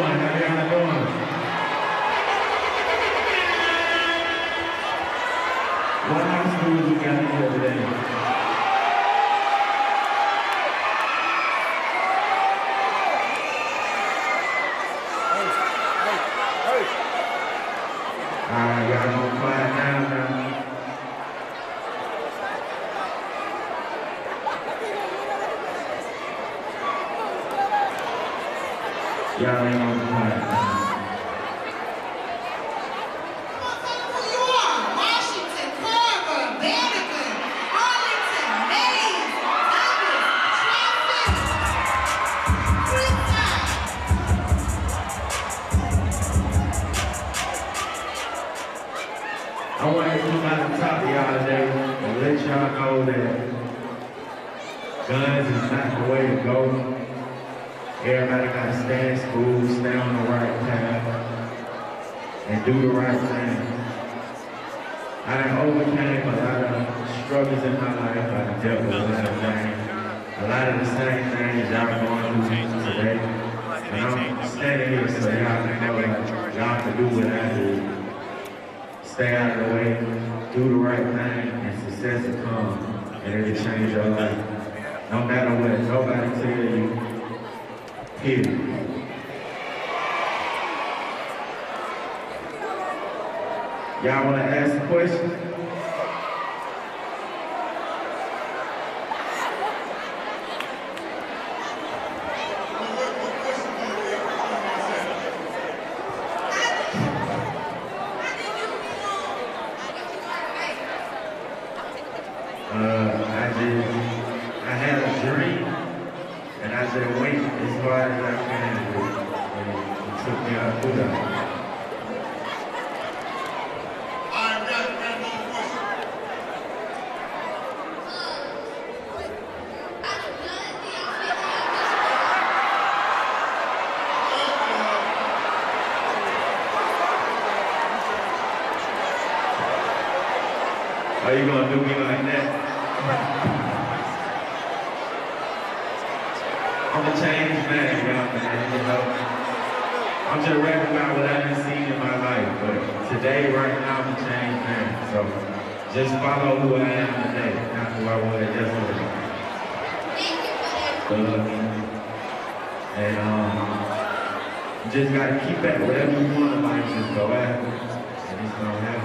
doing? How y'all doing? What high schools you got here today? Alright, y'all gonna quiet down now. Y'all ain't gonna quiet down. I want to come out and talk to y'all today and let y'all know that guns is not the way to go. Everybody got to stay in school, stay on the right path, and do the right thing. I done overcame a lot of struggles in my life. I done dealt with a lot of things. A lot of the same things y'all going through today. And I'm standing here so y'all can know that y'all can do what I do. Stay out of the way, do the right thing, and success will come, and it'll change your life. No matter what nobody tell you, period. Y'all wanna ask a question? I had a dream, and I just went as far as I can, and it took me out through that. Alright, got one question. Are you gonna do me like that? I'm a changed man, y'all, man, you know. I'm just rapping about what I done seen in my life, but today, right now, I'm a changed man. So just follow who I am today, not who I was yesterday. And you just gotta keep at whatever you want in life, just go after it, and it's gonna happen.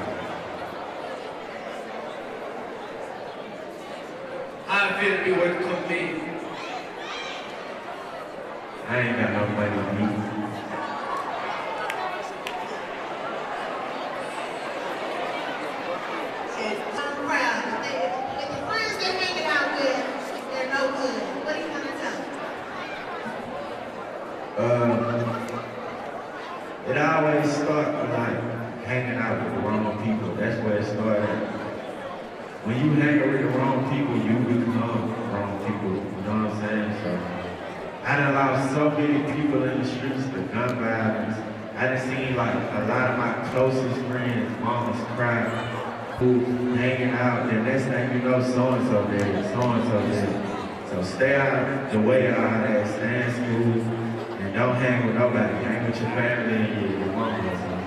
How it feel to be where it come be? I ain't got no money to eat. I'm proud. If the friends they're hanging out with, they're no good. What are you gonna tell them? It always starts with like hanging out with the wrong people. That's where it started. When you hang with the wrong people, you become wrong people. You know what I'm saying? So I done lost so many people in the streets to gun violence. I done seen like a lot of my closest friends, mamas cry, who hanging out. The next thing you know, so-and-so dead, so-and-so dead. So stay out the way of all that, stay in school, and don't hang with nobody. Hang with your family and your mama or something.